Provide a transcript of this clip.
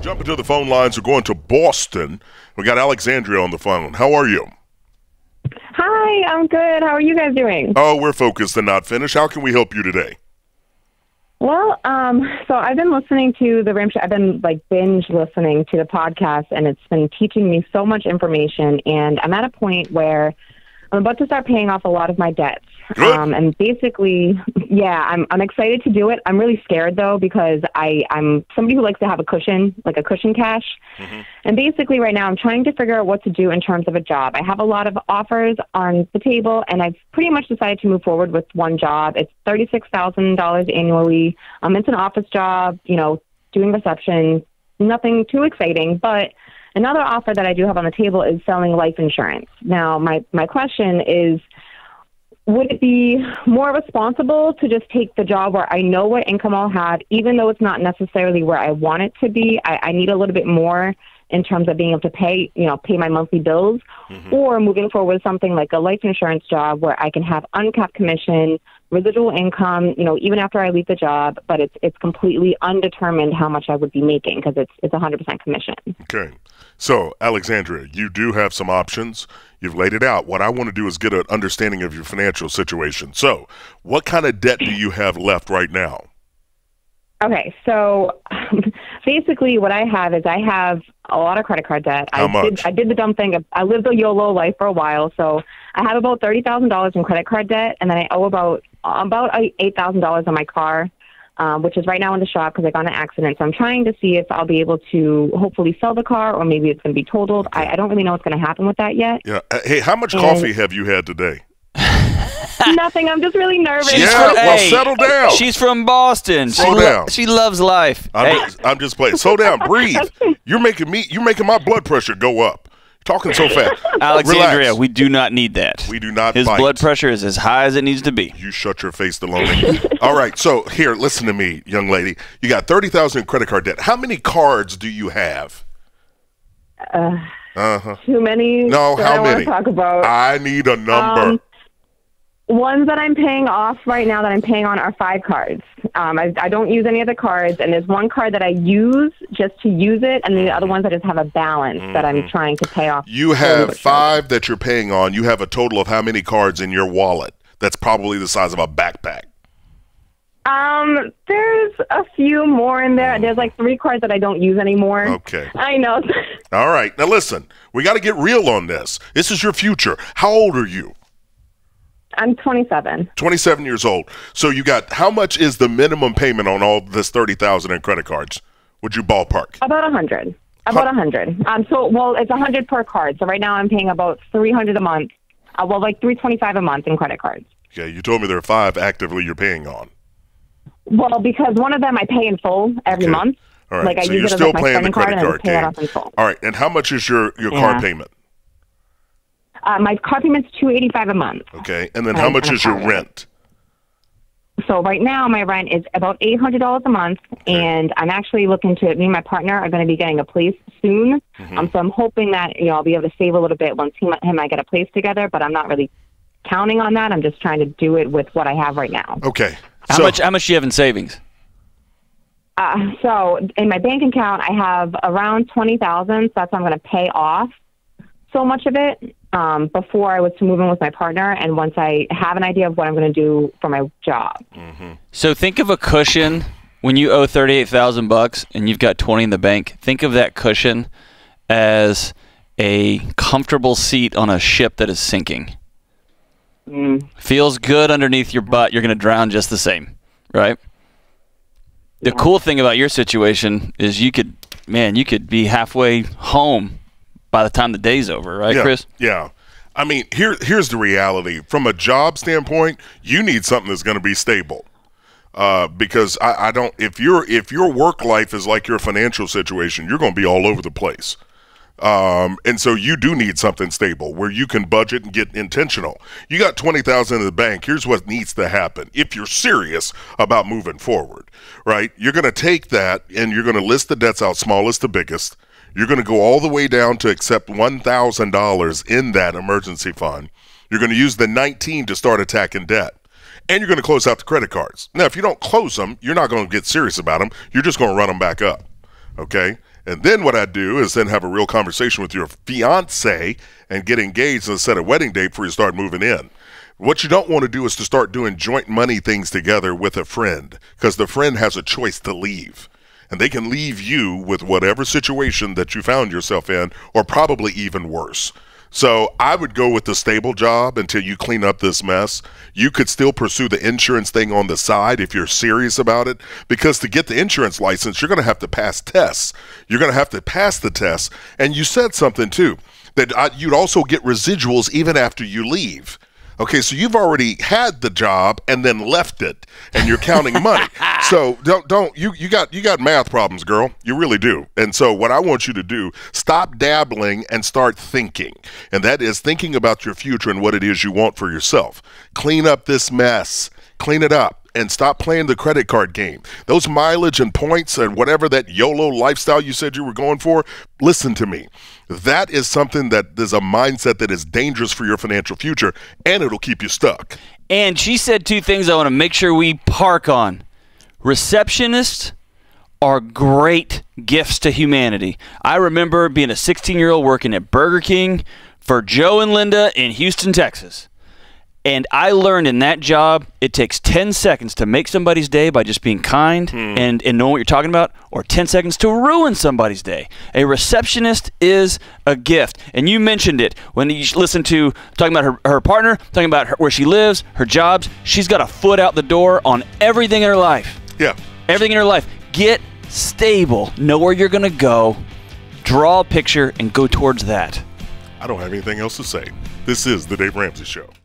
Jumping to the phone lines. We're going to Boston. We got Alexandria on the phone. How are you? Hi, I'm good. How are you guys doing? Oh, we're focused and not finished. How can we help you today? Well, so I've been listening to the Ramsey Show. I've been binge listening to the podcast, and it's been teaching me so much information. And I'm at a point where I'm about to start paying off a lot of my debts. And basically, I'm excited to do it. I'm really scared though, because I'm somebody who likes to have a cushion, like a cushion cash. Mm-hmm. And basically right now I'm trying to figure out what to do in terms of a job. I have a lot of offers on the table, and I've pretty much decided to move forward with one job. It's $36,000 annually. It's an office job, doing reception, nothing too exciting, but another offer that I do have on the table is selling life insurance. Now, my question is, would it be more responsible to just take the job where I know what income I'll have, even though it's not necessarily where I want it to be? I need a little bit more in terms of being able to pay my monthly bills, or moving forward with something like a life insurance job where I can have uncapped commission, residual income, even after I leave the job, but it's completely undetermined how much I would be making because it's 100% commission. Okay. So, Alexandria, you do have some options. You've laid it out. What I want to do is get an understanding of your financial situation. So, what kind of debt do you have left right now? Okay, so basically what I have is I have a lot of credit card debt. How much? I did the dumb thing. I lived the YOLO life for a while, so I have about $30,000 in credit card debt, and then I owe about $8,000 on my car, which is right now in the shop because I got in an accident. So I'm trying to see if I'll be able to hopefully sell the car, or maybe it's going to be totaled. Okay. I don't really know what's going to happen with that yet. Yeah. Hey, how much coffee have you had today? Nothing. I'm just really nervous. Settle down. She's from Boston. Slow down. She loves life. I'm just playing. Slow down. Breathe. You're making my blood pressure go up. Talking so fast. Alexandria, Relax. we do not need that. We do not. His blood pressure is as high as it needs to be. You shut your face, Deloney. All right. So here, listen to me, young lady. You got $30,000 in credit card debt. How many cards do you have? Too many. No, how many? Talk about. I need a number. Ones that I'm paying off right now that I'm paying on are 5 cards. I don't use any of the cards, and there's one card that I use just to use it, and the other ones I just have a balance that I'm trying to pay off. You have 5 that you're paying on. You have a total of how many cards in your wallet? That's probably the size of a backpack. There's a few more in there. There's like 3 cards that I don't use anymore. Okay. I know. All right. Now listen, we got to get real on this. This is your future. How old are you? I'm 27. 27 years old. So you got, how much is the minimum payment on all this $30,000 in credit cards? Would you ballpark? About 100. About 100. It's 100 per card. So right now I'm paying about 300 a month. Like 325 a month in credit cards. Okay, you told me there are 5 actively you're paying on. Well, because one of them I pay in full every month. All right. Like I so use you're it still as my paying the spending card credit and card pay it off in full. All right. And how much is your car payment? My car payment's $285 a month. Okay. And then how much is your rent? So right now my rent is about $800 a month, and I'm actually looking to, me and my partner are going to be getting a place soon. So I'm hoping that, I'll be able to save a little bit once him and I get a place together, but I'm not really counting on that. I'm just trying to do it with what I have right now. Okay. How much do you have in savings? So in my bank account, I have around $20,000. So that's what I'm going to pay off so much of it before I was to move in with my partner, and once I have an idea of what I'm going to do for my job. So think of a cushion when you owe $38,000 and you've got 20 in the bank. Think of that cushion as a comfortable seat on a ship that is sinking. Feels good underneath your butt. You're going to drown just the same, right? The cool thing about your situation is you could be halfway home by the time the day's over, right, Chris? Yeah. I mean, here's the reality. From a job standpoint, you need something that's going to be stable. Because I don't. If your work life is like your financial situation, you're going to be all over the place. And so you do need something stable where you can budget and get intentional. You got $20,000 in the bank. Here's what needs to happen if you're serious about moving forward, right? You're going to take that and you're going to list the debts out, smallest to biggest. You're going to go all the way down to accept $1,000 in that emergency fund. You're going to use the 19 to start attacking debt. And you're going to close out the credit cards. Now, if you don't close them, you're not going to get serious about them. You're just going to run them back up, okay? And then what I'd do is then have a real conversation with your fiance and get engaged and set a wedding date before you start moving in. What you don't want to do is to start doing joint money things together with a friend, because the friend has a choice to leave. And they can leave you with whatever situation that you found yourself in, or probably even worse. So I would go with the stable job until you clean up this mess. You could still pursue the insurance thing on the side if you're serious about it, because to get the insurance license, you're going to have to pass tests. You're going to have to pass the tests. And you said something too, that you'd also get residuals even after you leave. Okay, so you've already had the job and then left it, and you're counting money. So you got math problems, girl. You really do. And so what I want you to do, stop dabbling and start thinking. And that is thinking about your future and what it is you want for yourself. Clean up this mess. Clean it up. And stop playing the credit card game. Those mileage and points and whatever that YOLO lifestyle you said you were going for, listen to me. That is something that is a mindset that is dangerous for your financial future, and it'll keep you stuck. And she said two things I want to make sure we park on. Receptionists are great gifts to humanity. I remember being a 16-year-old working at Burger King for Joe and Linda in Houston, Texas. And I learned in that job, it takes 10 seconds to make somebody's day by just being kind and knowing what you're talking about, or 10 seconds to ruin somebody's day. A receptionist is a gift. And you mentioned it when you listen to talking about her partner, talking about where she lives, her jobs. She's got a foot out the door on everything in her life. Yeah. Everything in her life. Get stable. Know where you're going to go. Draw a picture and go towards that. I don't have anything else to say. This is The Dave Ramsey Show.